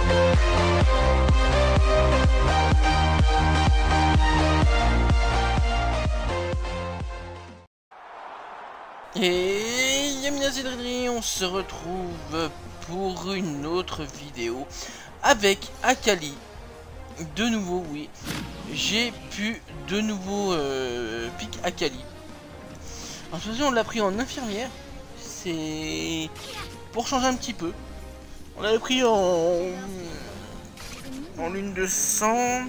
Et Yamina Zedrini, on se retrouve pour une autre vidéo avec Akali. De nouveau, oui, j'ai pu de nouveau pick Akali. En toute façon, on l'a pris en infirmière. C'est pour changer un petit peu. On l'a pris en lune de sang.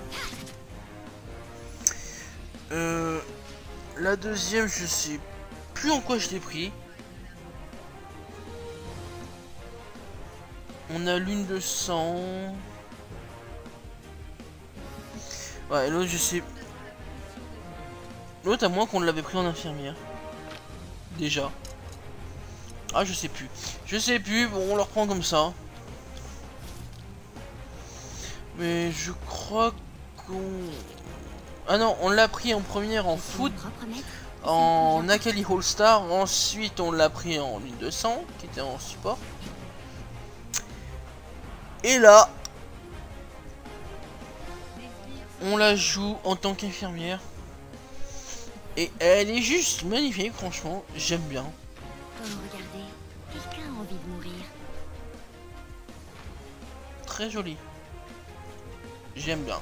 La deuxième, je sais plus en quoi je l'ai pris. On a lune de sang. Ouais, l'autre, je sais. L'autre, à moins qu'on l'avait pris en infirmière. Déjà. Ah, je sais plus. Je sais plus. Bon, on le reprend comme ça. Mais je crois qu'on... Ah non, on l'a pris en première en foot. En Akali All-Star. Ensuite, on l'a pris en lune de sang, qui était en support. Et là, on la joue en tant qu'infirmière. Et elle est juste magnifique, franchement, j'aime bien. Oh, regardez, quelqu'un a envie de mourir. Très joli. J'aime bien.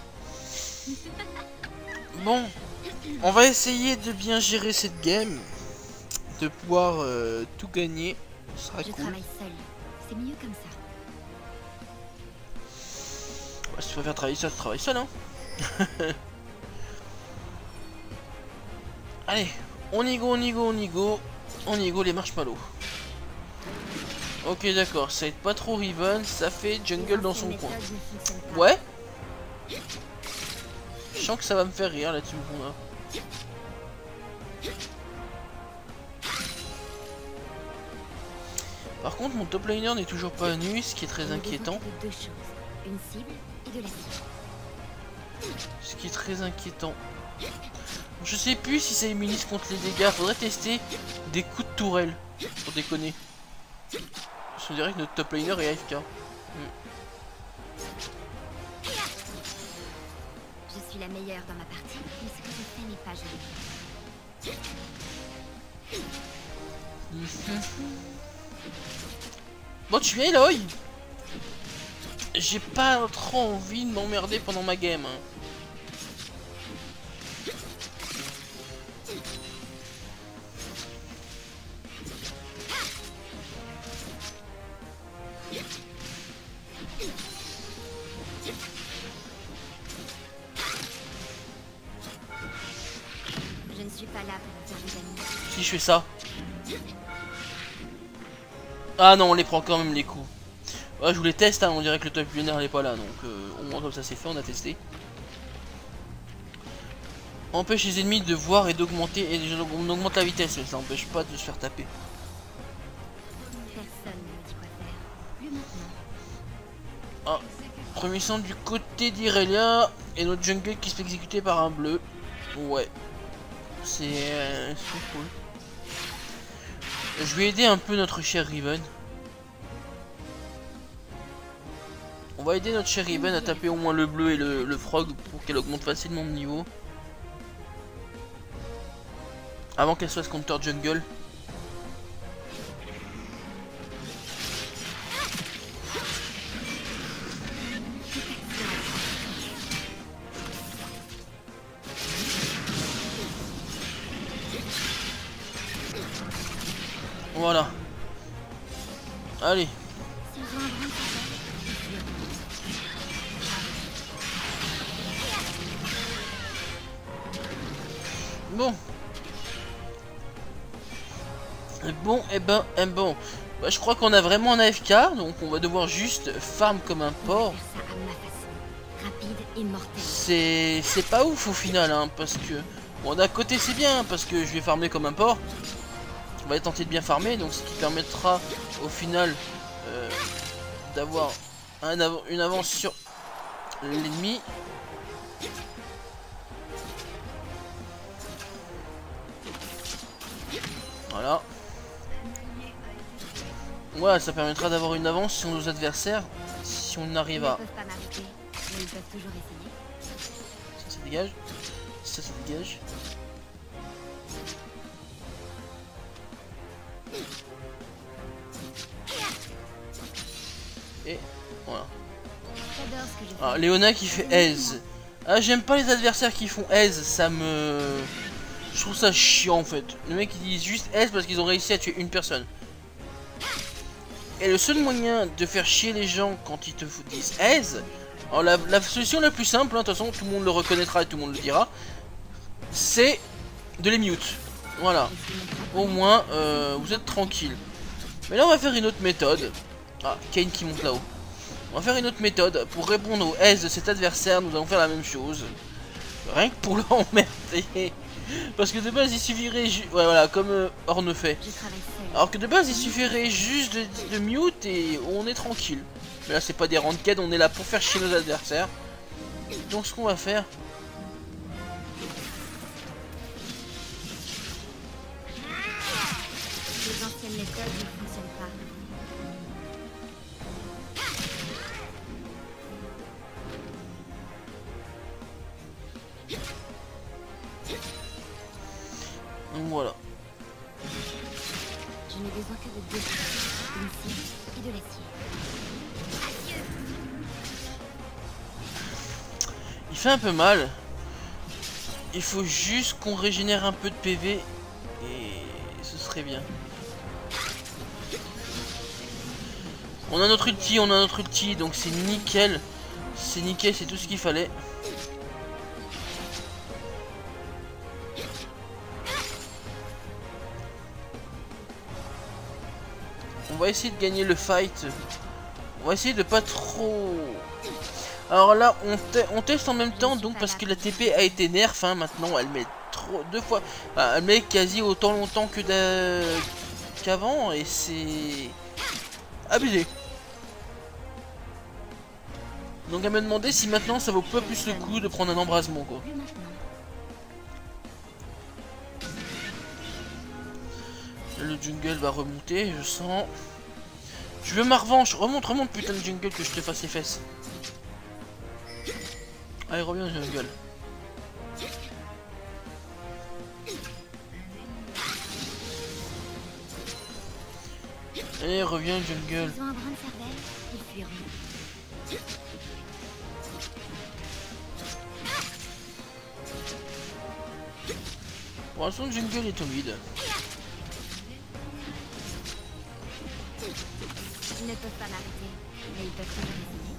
Bon, on va essayer de bien gérer cette game. De pouvoir tout gagner. Ce sera cool. Je travaille seul, c'est mieux comme ça. Ouais, si tu préfères travailler seul, travaille seul, hein. Allez, on y go, on y go, on y go. On y go les marshmallows. Ok, d'accord, ça va être pas trop Riven, ça fait jungle dans son coin. Ouais. Je sens que ça va me faire rire là-dessus. Par contre, mon top laner n'est toujours pas venu, ce qui est très inquiétant. Deux choses, une cible et de la cible. Ce qui est très inquiétant. Je sais plus si ça immunise contre les dégâts. Faudrait tester des coups de tourelle. Pour déconner. Je dirais que notre top laner est AFK. Je suis la meilleure dans ma partie, mais ce que je fais n'est pas joli. Bon, tu viens, Eloy. J'ai pas trop envie de m'emmerder pendant ma game. Je ne suis pas là pour faire des amis. Si je fais ça. Ah non, on les prend quand même les coups. Ouais, je vous les teste, hein, on dirait que le top lunaire n'est pas là, donc au moins comme ça c'est fait, on a testé. Empêche les ennemis de voir et d'augmenter, et on augmente la vitesse, mais ça n'empêche pas de se faire taper. Personne ne me dit quoi faire. Plus maintenant. Ah, premier centre du côté d'Irelia, et notre jungle qui se fait exécuter par un bleu. Ouais, c'est cool. Je vais aider un peu notre cher Riven. On va aider notre cher Riven à taper au moins le bleu et le frog pour qu'elle augmente facilement de niveau. Avant qu'elle soit counter jungle. Voilà. Allez. Bon. Bon, et ben, bon. Bah, je crois qu'on a vraiment un AFK, donc on va devoir juste farm comme un porc. C'est pas ouf au final, hein, parce que... Bon, d'un côté c'est bien, parce que je vais farmer comme un porc. On va tenter de bien farmer, donc ce qui permettra au final d'avoir une avance sur l'ennemi. Voilà. Ouais, ça permettra d'avoir une avance sur nos adversaires. si on Ils arrive ne à... peuvent pas m'arrêter, mais ils peuvent toujours essayer. Ça dégage. Ça dégage. Et voilà. J'adore ce que je fais. Ah, Léona qui fait aise. Ah, j'aime pas les adversaires qui font aise, ça me... Je trouve ça chiant en fait. Le mec ils disent juste aise parce qu'ils ont réussi à tuer une personne. Et le seul moyen de faire chier les gens quand ils te disent aise, alors la solution la plus simple, hein, de toute façon tout le monde le reconnaîtra et tout le monde le dira, c'est de les mute. Voilà. Au moins vous êtes tranquille. Mais là on va faire une autre méthode. Ah, Kane qui monte là-haut. On va faire une autre méthode. Pour répondre aux aise de cet adversaire, nous allons faire la même chose. Rien que pour l'emmerder. Parce que de base il suffirait ouais, voilà, comme Orne fait. Alors que de base il suffirait juste de mute et on est tranquille. Mais là c'est pas des ranked, on est là pour faire chier nos adversaires. Donc ce qu'on va faire... Les anciennes méthodes ne fonctionnent pas. Donc voilà. Je n'ai besoin que de deux choses, une scie et de l'acier. Il fait un peu mal. Il faut juste qu'on régénère un peu de PV et ce serait bien. On a notre ulti, donc c'est nickel. C'est nickel, c'est tout ce qu'il fallait. On va essayer de gagner le fight. On va essayer de pas trop... Alors là, on teste en même temps, donc parce que la TP a été nerf, hein, maintenant elle met deux fois... Enfin, elle met quasi autant longtemps que qu'avant, et c'est... abusé. Donc elle me demandait si maintenant ça vaut pas plus le coup de prendre un embrasement, quoi. Le jungle va remonter, je sens. Je veux ma revanche. Remonte putain de jungle que je te fasse les fesses. Allez, reviens jungle. Allez, reviens jungle. Ils ont un brin de cervelle, ils fuiront. Pour l'instant, le jungle est au mid. Ils ne peuvent pas m'arrêter, mais ils peuvent toujours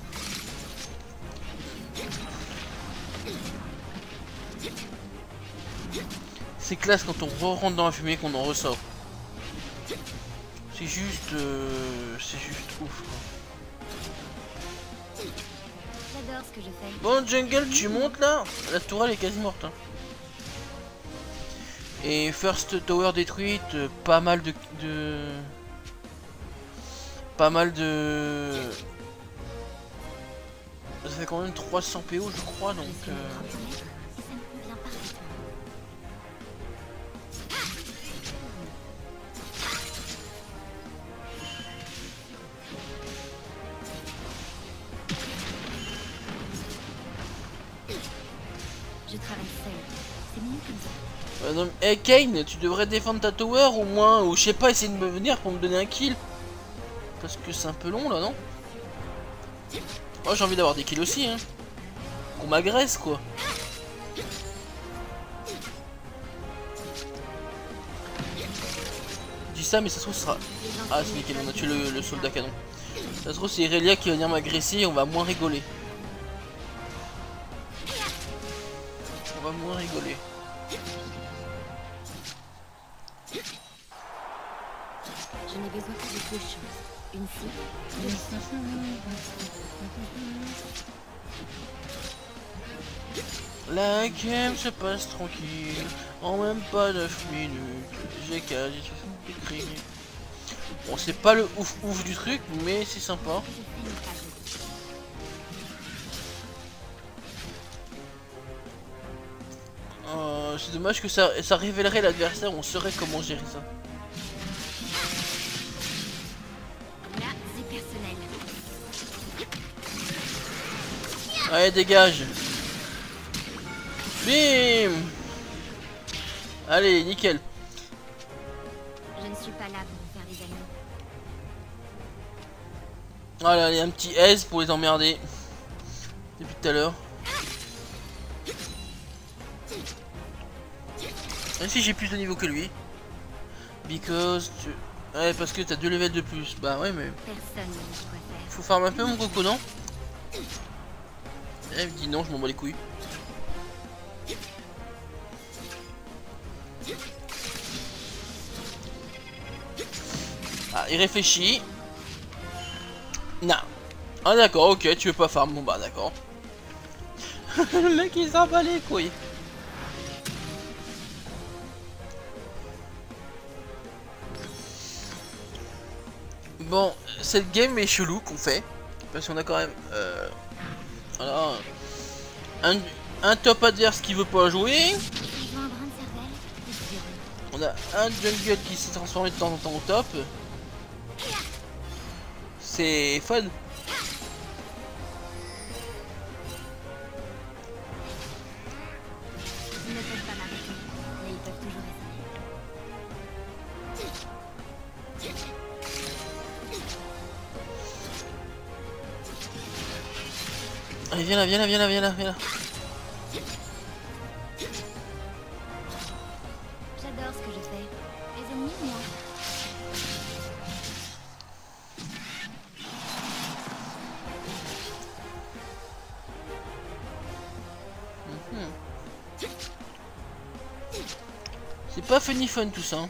essayer. C'est classe quand on rentre dans la fumée qu'on en ressort. C'est juste ouf, quoi. J'adore ce que je fais. Bon jungle, tu montes là. La tourelle est quasi morte. Hein. Et first tower détruite, pas mal de... Ça fait quand même 300 PO je crois, donc... Je travaille seul. C'est mieux comme ça. non, hey Kane, tu devrais défendre ta tower au moins, ou je sais pas, essayer de me venir pour me donner un kill. Parce que c'est un peu long là, non? Oh, j'ai envie d'avoir des kills aussi, hein. Qu'on m'agresse, quoi. Je dis ça, mais ça se trouve, ce sera... Ah, c'est nickel, on a tué le soldat canon. Ça se trouve, c'est Irelia qui va venir m'agresser et on va moins rigoler. On va moins rigoler. Je n'ai besoin que de deux choses. Une scie. La game se passe tranquille. En même pas 9 minutes. J'ai quasi écrit. Bon, c'est pas le ouf du truc, mais c'est sympa. C'est dommage que ça révélerait l'adversaire, on saurait comment gérer ça. Là, c'est personnel. Allez, dégage. Bim. Allez, nickel. Je ne suis pas là pour vous faire des amis. Voilà, allez, un petit S pour les emmerder. Depuis tout à l'heure. Et si j'ai plus de niveau que lui. Because tu... Ouais, parce que t'as 2 levels de plus. Bah ouais, mais... Personne ne dit quoi faire. Faut farmer un peu mon coco, non? Elle me dit non, je m'en bats les couilles. Ah, il réfléchit. Non. Ah d'accord, ok, tu veux pas farm. Bon bah d'accord. Le mec il s'en bat les couilles. Bon, cette game est chelou qu'on fait. Parce qu'on a quand même... voilà, un top adverse qui veut pas jouer. Ils ont un brin de cervelle, ils se verront. On a un jungle qui s'est transformé de temps en temps au top. C'est fun. Ils ne peuvent pas m'arrêter, mais ils peuvent toujours essayer. Allez, viens là, viens là, viens là, viens là, viens là. J'adore ce que je fais. Les ennemis, moi. C'est pas funny fun tout ça. Hein.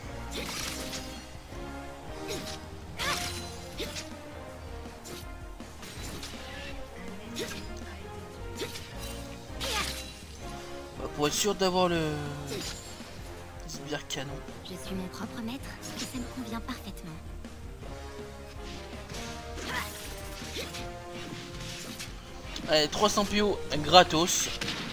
Bah, pour être sûr d'avoir le sbire canon. Je suis mon propre maître et ça me convient parfaitement. Allez, 300 PO gratos.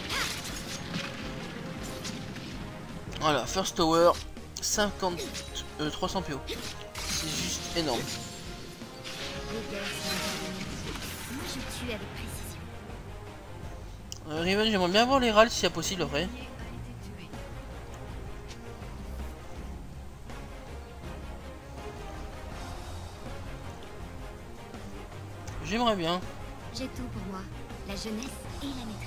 Voilà, first tower, 300 PO. C'est juste énorme. Les guerres sont intervenues. Moi, je tue avec précision. Riven, j'aimerais bien voir les râles si c'est possible, vrai. J'aimerais bien. J'ai tout pour moi. La jeunesse et la maîtrise.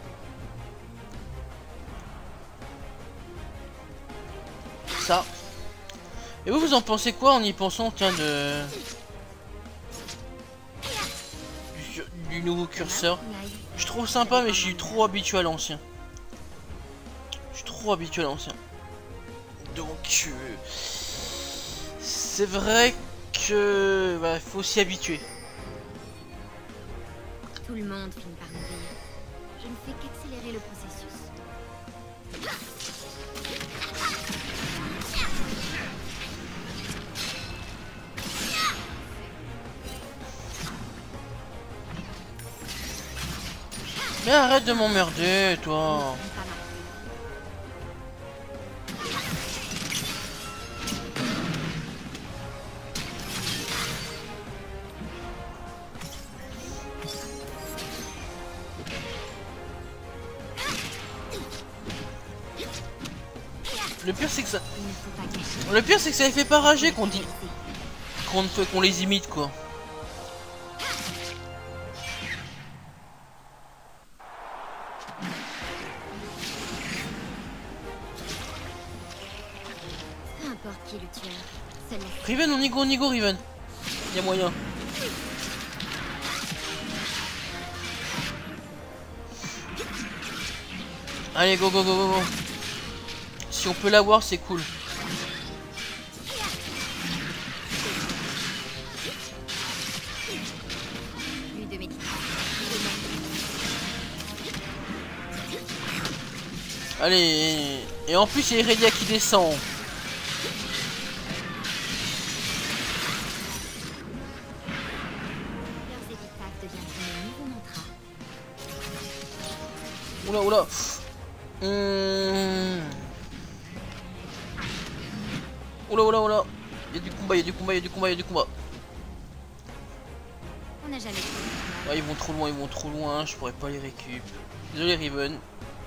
Ça. Et vous en pensez quoi en y pensant, tiens, du nouveau curseur? Je trouve sympa, mais je suis trop habitué à l'ancien. Je suis trop habitué à l'ancien. Donc, c'est vrai que bah, faut s'y habituer. Tout le monde finit par m'oublier. Je ne fais qu'accélérer le processus. Mais arrête de m'emmerder, toi. Le pire c'est que ça... Le pire c'est que ça les fait pas rager qu'on dit... qu'on les imite quoi. Peu importe qui est le tueur. Seul la Riven, on y go Riven. Y'a moyen. Allez, go, go, go, go, go. Si on peut l'avoir, c'est cool. plus de médicaments. Allez. Et en plus, il y a Irelia qui descend. Leurs épitaphes deviendront mon nouveau mantra. Oula, oula. Oula, oula, oula. Il y a du combat, il y a du combat, il y a du combat, il y a du combat. On n'a jamais trouvé de Ah, ils vont trop loin, je pourrais pas les récup. Désolé Riven.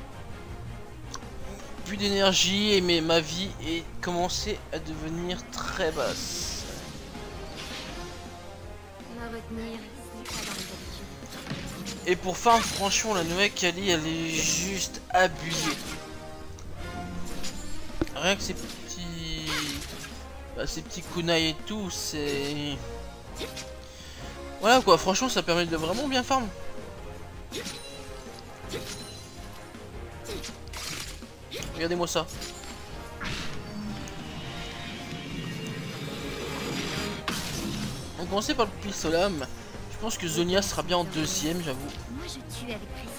Plus d'énergie et ma vie est commencé à devenir très basse. Me retenir, ce n'est pas dans les habitudes. Et pour farm, franchement, la nouvelle Kali, elle est juste abusée. Rien que ces petits kunai et tout, c'est... Voilà quoi, franchement, ça permet de vraiment bien farm. Regardez-moi ça. On commençait par le pistolam. Je pense que Zonia sera bien en deuxième, j'avoue. Moi, je tue avec précision.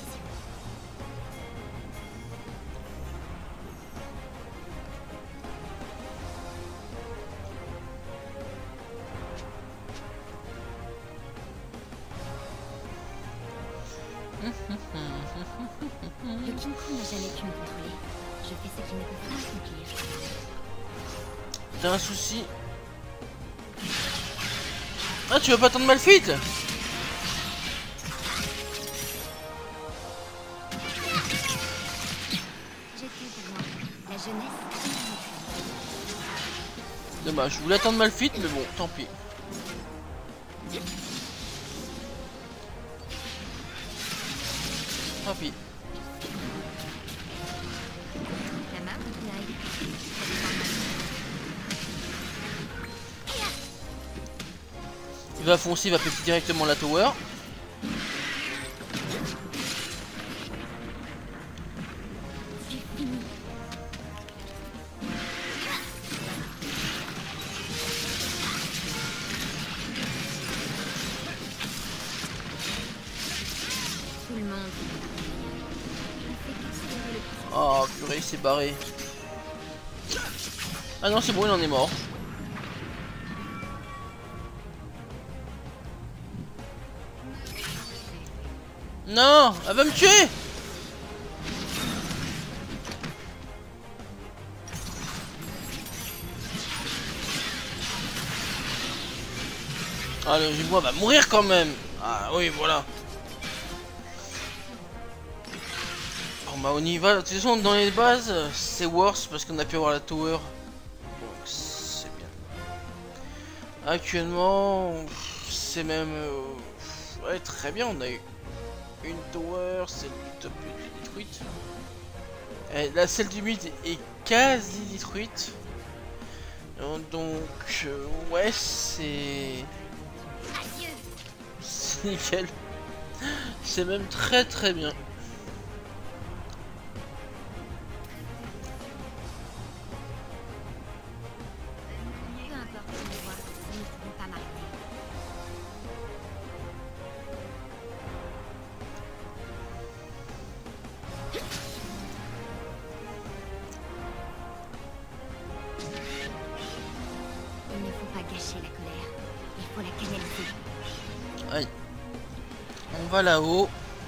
Le King Kong n'a jamais pu me contrôler. Je fais ce qu'il ne peut pas accomplir. T'as un souci? Ah, tu vas pas attendre Malphite? J'ai tout pour moi. La jeunesse. Dommage, je voulais attendre Malphite, mais bon, tant pis. Tant pis. La main, Il va foncer, il va péter directement la tower. tout le monde. Oh purée, il s'est barré. Ah non, c'est bon, il en est mort. Non, elle va me tuer. Ah, le Gibois va mourir quand même. Ah oui, voilà. Bon bah on y va. De toute façon, dans les bases, c'est worse parce qu'on a pu avoir la tower. Donc c'est bien. Actuellement, c'est même... ouais, très bien. On a eu une tower, celle du top est détruite. Et la celle du mid est quasi détruite. Donc ouais, c'est nickel. C'est même très très bien. Peu importe ce qu'on voit, nous ne pouvons pas m'arrêter. Il ne faut pas gâcher la colère. Il faut la canaliser. Aïe. On va là-haut.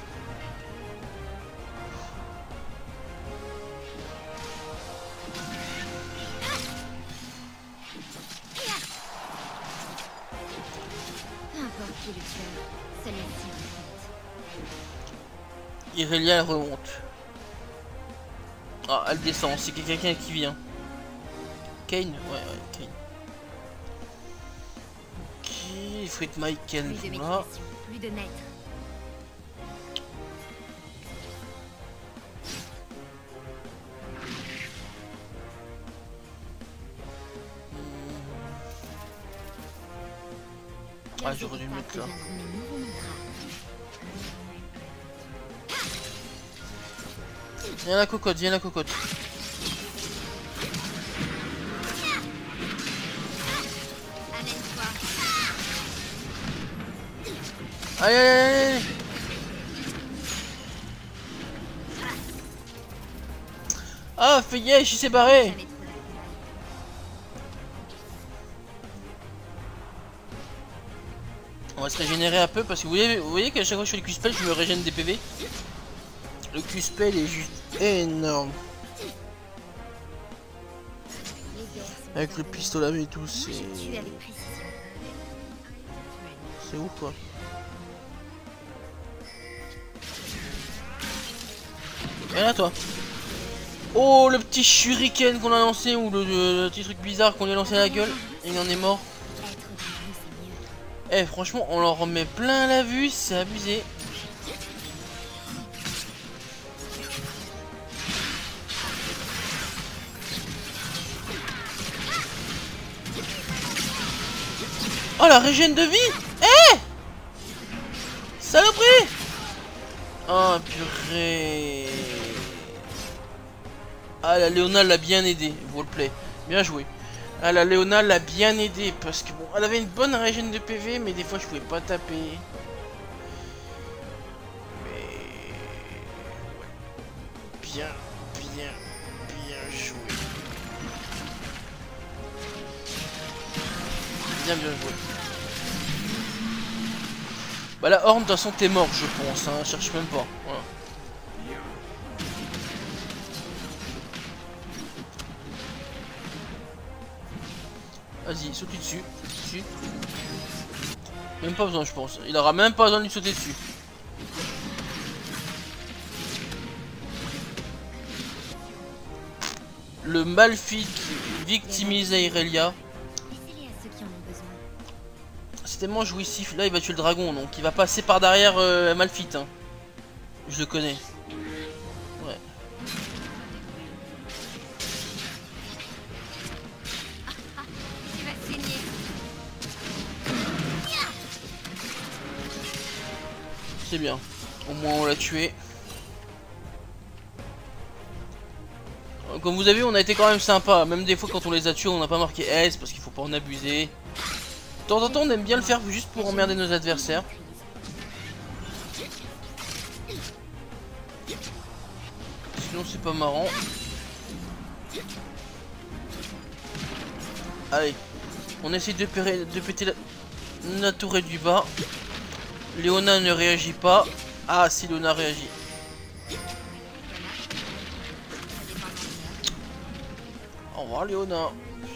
Peu importe qui est le tueur, celui-ci remonte. Irelia elle remonte. Ah, elle descend, c'est quelqu'un qui vient. Kane? Ouais, Kane. Ok, Frit Michael Plus de là. méditation, plus de maître. Ah, j'aurais dû le mettre là. Viens la cocotte, viens la cocotte. Amène-toi. Allez, allez, allez. Ah, Feyesh, il s'est barré. Jamais trop la colère. On va se régénérer un peu parce que vous voyez qu'à chaque fois que je fais le Q-spell, je me régène des PV. Le Q-spell est juste énorme. Les guerres sont Avec le ordonnées. pistolet et tout, Moi, je tue c'est avec précision. ouf quoi. Viens là toi. Oh le petit shuriken qu'on a lancé ou le petit truc bizarre qu'on lui a lancé à la gueule. Il en est mort. Eh franchement on leur remet plein la vue, c'est abusé. Oh la régène de vie. Eh saloperie. Oh purée. Ah la Léona l'a bien aidé, roleplay. Bien joué. Ah la Léona l'a bien aidé parce que bon, elle avait une bonne régène de PV mais des fois je pouvais pas taper. Mais ouais. Bien joué. Bien joué. Bah la Horn de toute façon t'es mort je pense, hein, cherche même pas. Voilà. Vas-y, saute dessus. Même pas besoin je pense. Il aura même pas besoin de lui sauter dessus. Le Malphite victimise Irelia. C'est tellement jouissif. Là il va tuer le dragon donc il va passer par derrière Malphite. Hein. Je le connais. Ouais. C'est bien. Au moins on l'a tué. Comme vous avez vu, on a été quand même sympa. Même des fois quand on les a tués, on n'a pas marqué S parce qu'il faut pas en abuser. De temps en temps, on aime bien le faire juste pour emmerder nos adversaires. Sinon, c'est pas marrant. Allez, on essaie de péter la tourelle du bas. Léona ne réagit pas. Ah, si Léona réagit. Au revoir Léona.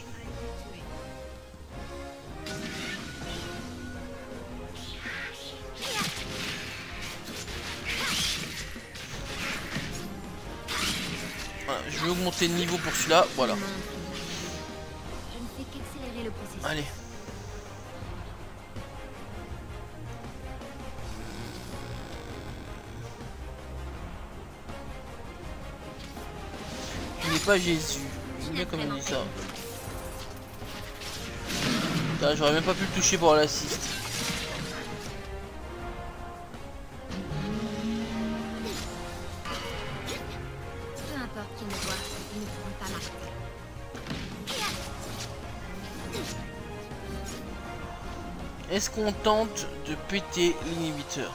Voilà, je vais augmenter le niveau pour celui-là. Voilà. Allez. Il n'est pas Jésus. J'aime bien comme on dit ça. J'aurais même pas pu le toucher pour l'assist. Peu importe qui me voit, ils ne pourront pas m'arrêter. Est-ce qu'on tente de péter l'inhibiteur?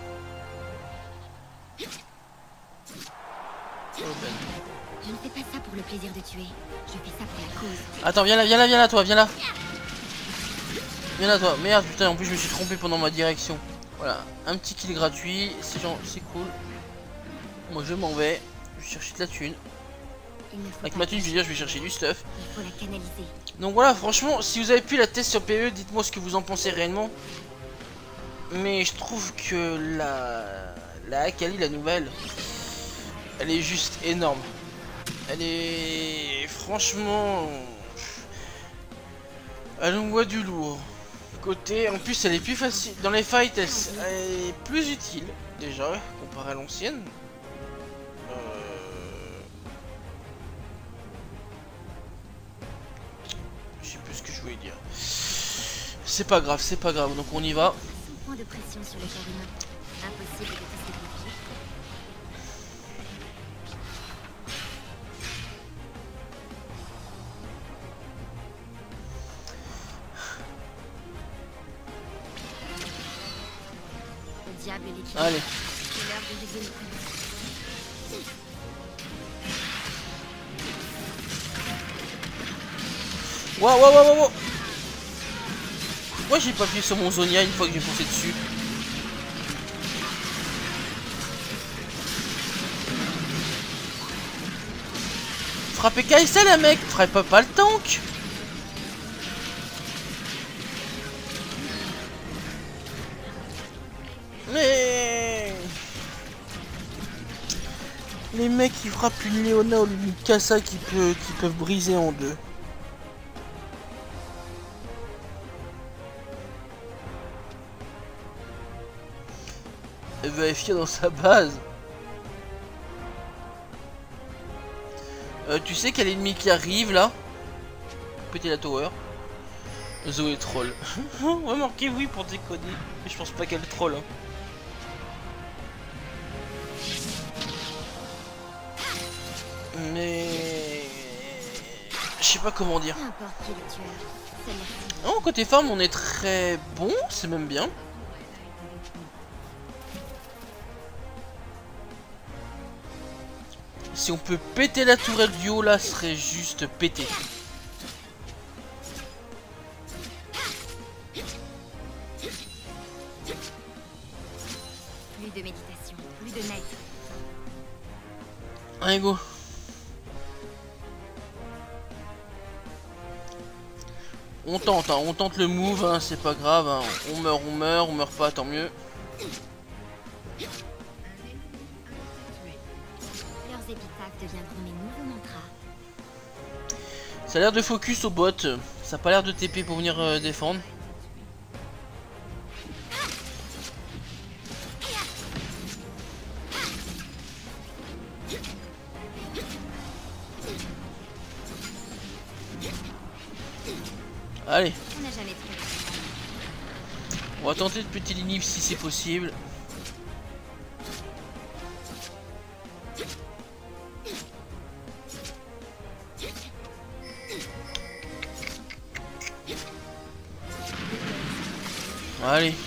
Je ne fais pas ça pour le plaisir de tuer. Je fais ça pour la cause. Attends, viens là, toi, viens là. Viens là, toi. Merde, putain, en plus je me suis trompé pendant ma direction. Voilà, un petit kill gratuit, c'est cool. Moi je m'en vais, je vais chercher de la thune. Avec ma thune, je veux dire, je vais chercher du stuff. Il faut la canaliser. Donc voilà, franchement, si vous avez pu la tester sur PvE, dites-moi ce que vous en pensez réellement. Mais je trouve que la Akali, la nouvelle, elle est juste énorme. Elle est franchement, elle envoie du lourd. Côté, en plus, elle est plus facile dans les fights. Elle est plus utile déjà comparé à l'ancienne. Je sais plus ce que je voulais dire. C'est pas grave, donc on y va. Point de pression sur le corps humain. Impossible de tester le pied. Le diable et l'équilibre. Allez. C'est l'heure de régler le coup. Wow. Pourquoi j'ai pas appuyé sur mon Zonia une fois que j'ai foncé dessus? Frappez Kaisa, mec. Frappez pas le tank. Mais Les mecs qui frappent une Léona ou une Kassa qui peuvent briser en deux. Elle veut vérifier dans sa base. Tu sais quel ennemi qui arrive là? Péter la tower. Zoé troll. On va marquer oui pour déconner. Mais je pense pas qu'elle troll. Hein. Mais... je sais pas comment dire. Oh, côté farm on est très bon, c'est même bien. Si on peut péter la tourelle du haut là, ce serait juste pété. Plus de méditation, plus de net. Allez go. On tente, hein, on tente le move, hein, c'est pas grave, hein. On meurt pas, tant mieux. Leurs épitaphes deviendront mes nouveaux mantras. Ça a l'air de focus au bot, ça a pas l'air de TP pour venir défendre. Allez. On va tenter de péter l'inhib si c'est possible. Allez.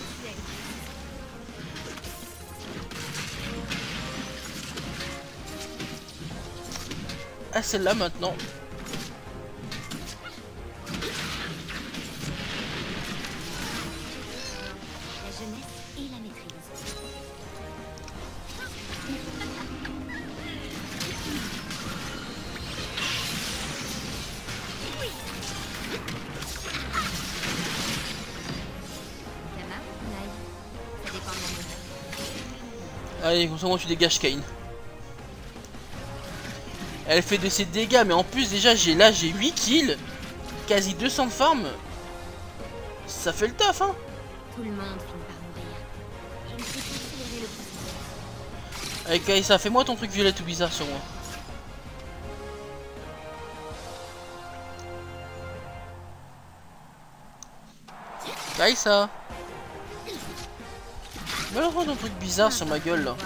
Ah, celle-là maintenant. Allez, comme ça moi tu dégages Kayn. Elle fait de ses dégâts, mais en plus déjà j'ai 8 kills, quasi 200 de farm. Ça fait le taf hein. Tout le monde finit par mourir. Je ne peux accélérer le processus. Allez Kai'Sa, fais-moi ton truc violet tout bizarre sur moi. Kai'Sa. Mets-moi ton truc bizarre sur ma gueule là.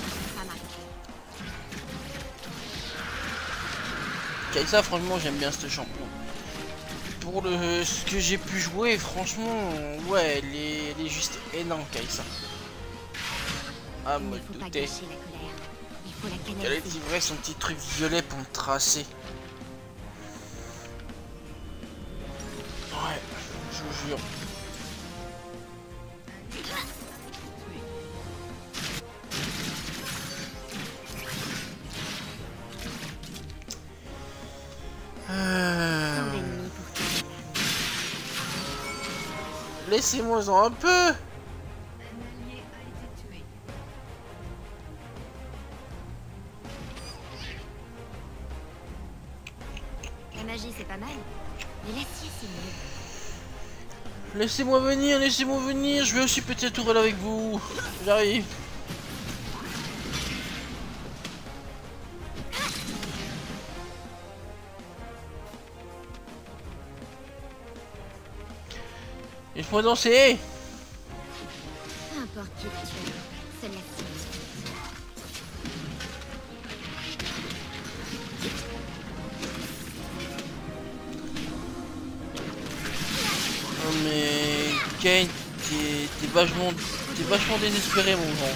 Kai'Sa, franchement j'aime bien ce champion. Pour ce que j'ai pu jouer, franchement, ouais, elle est juste énorme Kai'Sa. Ah, me doutais qu'elle allait livrer son petit truc violet pour me tracer. Ouais, je vous jure. Laissez-moi-en un peu. La magie c'est pas mal, mais l'acier c'est mieux. Laissez-moi venir, je vais aussi péter la tourelle avec vous. J'arrive. Laisse-moi danser. Peu importe qui tu es, c'est l'acier. Oh mais Kayn, t'es vachement désespéré mon grand.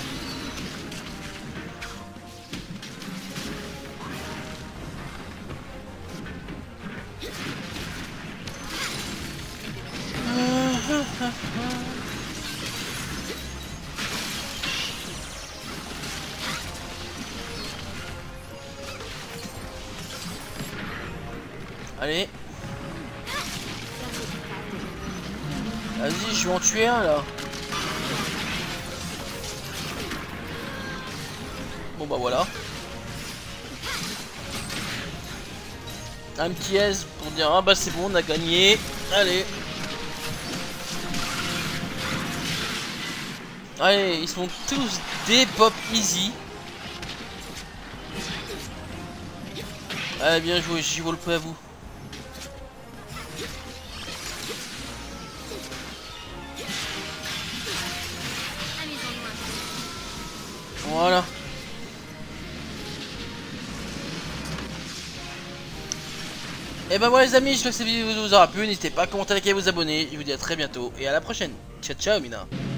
Allez. Vas-y, je vais en tuer un là. Bon bah voilà. Un petit S pour dire ah bah c'est bon, on a gagné. Allez. Allez, ils sont tous des pop easy. Allez, bien joué, j'y vole pas à vous. Voilà. Et ben voilà les amis, j'espère que cette vidéo vous aura plu. N'hésitez pas à commenter, liker et vous abonner. Je vous dis à très bientôt et à la prochaine. Ciao ciao Mina.